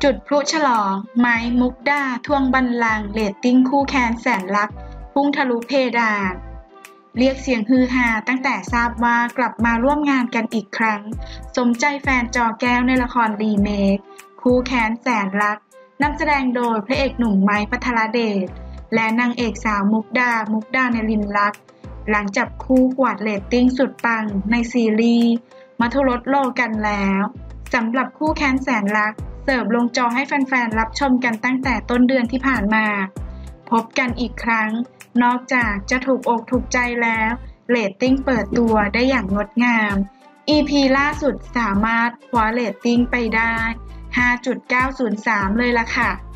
จุดพลุฉลองไม้มุกดาทวงบัลลังก์เรตติ้งคู่แค้นแสนรักพุ่งทะลุเพดานเรียกเสียงฮือฮาตั้งแต่ทราบว่ากลับมาร่วมงานกันอีกครั้งสมใจแฟนจอแก้วในละครรีเมคคู่แค้นแสนรักนำแสดงโดยพระเอกหนุ่มไม้ภัทรเดชและนางเอกสาวมุกดาในลินลักษณ์หลังจับคู่กวาดเรตติ้งสุดปังในซีรีส์มัทุรสโลกันแล้วสำหรับคู่แค้นแสนรักเสิร์ฟลงจอให้แฟนๆรับชมกันตั้งแต่ต้นเดือนที่ผ่านมาพบกันอีกครั้งนอกจากจะถูกอกถูกใจแล้วเรตติ้งเปิดตัวได้อย่างงดงาม EP ล่าสุดสามารถคว้าเรตติ้งไปได้ 5.903 เลยล่ะค่ะ